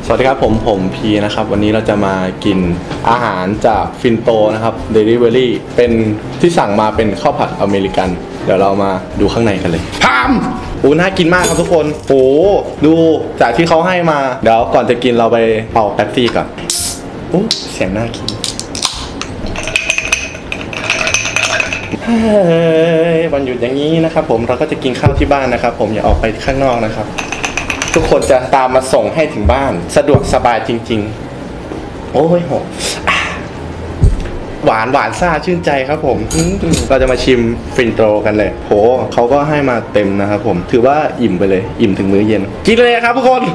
สวัสดีครับผมพีนะครับวันนี้เราจะมากินอาหารจากฟินโตนะครับ Delivery เป็นที่สั่งมาเป็นข้าวผัดอเมริกันเดี๋ยวเรามาดูข้างในกันเลยพามน่ากินมากครับทุกคนโหดูจากที่เขาให้มาเดี๋ยวก่อนจะกินเราไปเป่าแป๊บซี่ก่อนเสียงน่ากินวันหยุดอย่างนี้นะครับผมเราก็จะกินข้าวที่บ้านนะครับผมอย่าออกไปข้างนอกนะครับทุกคนจะตามมาส่งให้ถึงบ้านสะดวกสบายจริงๆโอ้ยโหหวานซ่าชื่นใจครับผมเราจะมาชิมฟินโตกันเลยโหเขาก็ให้มาเต็มนะครับผมถือว่าอิ่มไปเลยอิ่มถึงมื้อเย็นกินเลยครับทุกคน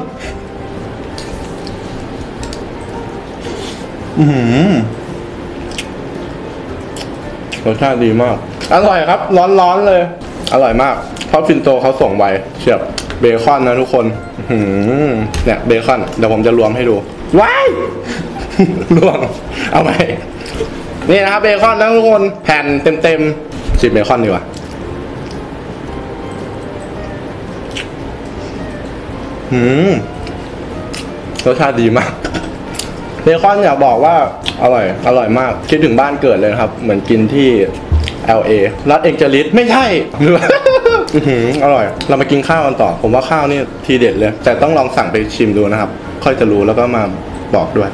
รสชาติดีมากอร่อยครับร้อนๆเลยอร่อยมากเพราะฟินโตเขาส่งไวเฉียบเบคอนนะทุกคนเนี่ยเบคอนเดี๋ยวผมจะรวมให้ดูว้ายรวมเอาไปนี่นะครับเบคอนนะทุกคนแผ่นเต็มชิมเบคอนดีกว่ารสชาติดีมากเบคอนอยากบอกว่าอร่อยมากคิดถึงบ้านเกิดเลยครับเหมือนกินที่ LA รัฐเอ็นเจลิสไม่ใช่อร่อยเรามากินข้าวกันต่อผมว่าข้าวนี่ทีเด็ดเลยแต่ต้องลองสั่งไปชิมดูนะครับค่อยจะรู้แล้วก็มาบอกด้วย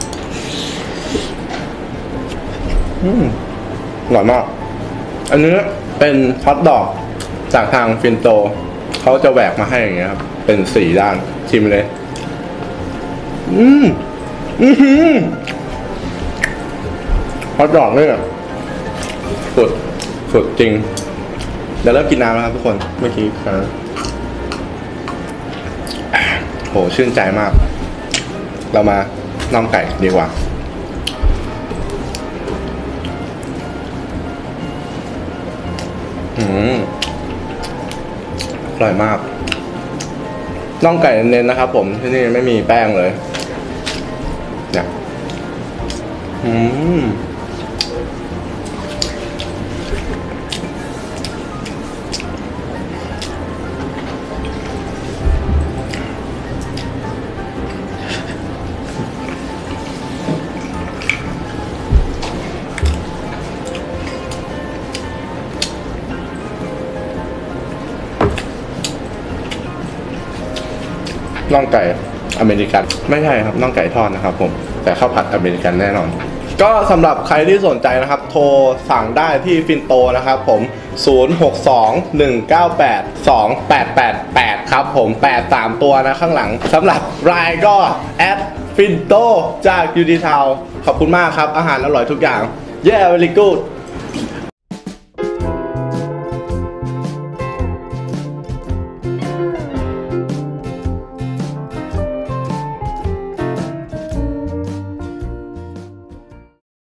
อร่อยมากอันนี้เป็นฮอทดอกจากทางฟินโตเขาจะแหวกมาให้อย่างเงี้ยครับเป็น4ด้านชิมเลยฮอทดอกเนี่ยสุดจริงเดี๋ยวเริ่มกินน้ำแล้วครับทุกคนเมื่อกี้โหชื่นใจมากเรามาน่องไก่ดีกว่าอร่อยมากน่องไก่เน้นนะครับผมที่นี่ไม่มีแป้งเลยเนี่ยน่องไก่อเมริกันไม่ใช่ครับน่องไก่ทอดนะครับผมแต่ข้าวผัดอเมริกันแน่นอนก็สำหรับใครที่สนใจนะครับโทรสั่งได้ที่ฟินโตนะครับผม0621982888ครับผม8 3ตัวนะข้างหลังสำหรับรายก็แอดฟินโตจากยูดีทาวขอบคุณมากครับอาหารอร่อยทุกอย่าง very good